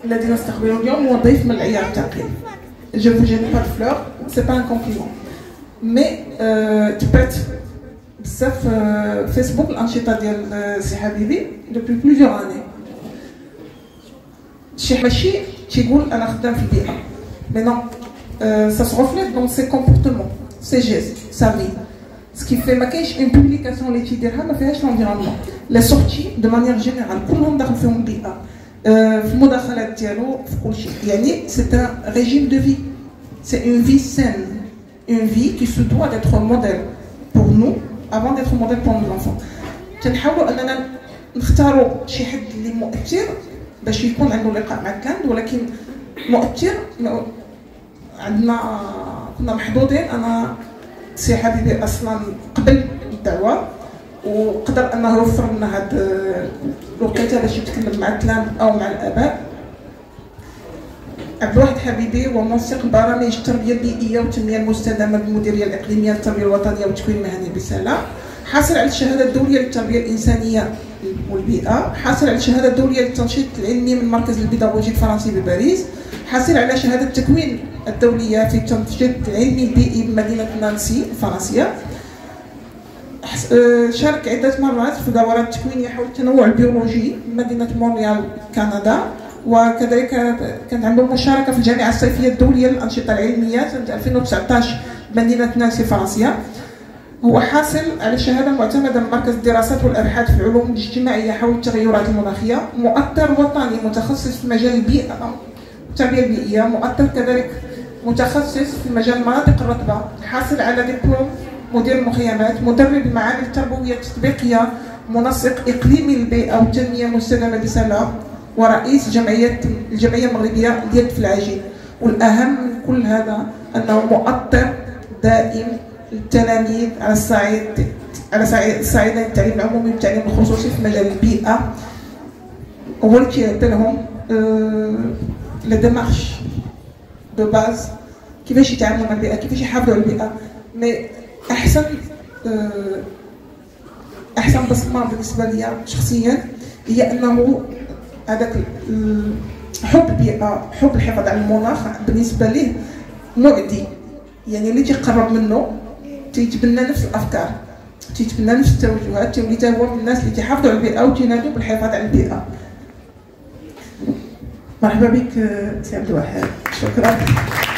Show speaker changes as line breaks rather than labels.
الذين استقبلوا اليوم هو ضيف من العيار الثقيل. Je vous jette pas de fleurs, c'est pas un compliment. Mais تبعت بزاف فيسبوك الأنشطة ديال سي حبيبي depuis plusieurs années. شي ماشي تيقول أنا خدام في البيئة. Mais non, ça se reflète dans ses comportements, ses gestes, sa vie. Ce qui fait ما كاينش une publication اللي تيديرها ما فيهاش l'environnement. Les sorties de manière générale كلهم داخل فيهم البيئة. في المداخلات ديالو في كل شيء. يعني c'est un régime de vie. C'est une vie saine, une vie qui se doit d'être modèle pour nous avant d'être modèle pour nos enfants. تنحاولوا اننا نختاروا شي حد اللي مؤثر باش يكون عنده لقاء مع الكاند، ولكن مؤثر عندنا كنا محظوظين. انا سي حبيبي اصلا قبل الدعوه وقدر انه يوفر لنا هاد الوقيته باش يتكلم مع التلاميذ او مع الاباء. عبد الواحد حبيبي هو منسق برامج التربيه البيئيه والتنميه المستدامه بالمديريه الاقليميه للتربيه الوطنيه والتكوين المهني بسلا، حاصل على الشهاده الدوليه للتربيه الانسانيه والبيئه، حاصل على الشهاده الدوليه للتنشيط العلمي من المركز البيداغوجي الفرنسي بباريس، حاصل على شهاده التكوين الدوليه في التنشيط العلمي البيئي بمدينه نانسي الفرنسيه. شارك عده مرات في دورات تكوينيه حول التنوع البيولوجي بمدينه مونريال كندا، وكذلك كانت عنده مشاركه في الجامعه الصيفيه الدوليه للانشطه العلميه سنه 2019 بمدينه نانسي فرنسا. هو حاصل على شهاده معتمده من مركز الدراسات والابحاث في العلوم الاجتماعيه حول التغيرات المناخيه، مؤثر وطني متخصص في مجال البيئه والتربيه البيئيه، مؤثر كذلك متخصص في مجال المناطق الرطبه، حاصل على دبلوم مدير المخيمات، مدرب المعامل التربويه التطبيقيه، منسق اقليمي للبيئه والتنميه المستدامه بسلا، ورئيس الجمعيه المغربيه لليد في العجين. والاهم من كل هذا انه مؤثر دائم للتلاميذ على صعيد التعليم العمومي والتعليم الخصوصي في مجال البيئه. هو اللي كيعطي لهم لا ديمارش دو باز كيفاش يتعاملوا مع البيئه، كيفاش يحافظوا على البيئه. مي احسن بصمه بالنسبه لي شخصيا هي انه هذاك حب البيئه، حب الحفاظ على المناخ بالنسبه ليه معدي. يعني اللي تيقرب منه تيتبنى نفس الافكار، تيتبنى نفس التوجهات، تولي حتى هو من الناس اللي تيحافظوا على البيئه وتنادوا بالحفاظ على البيئه. مرحبا بك سي عبد الواحد، شكرا.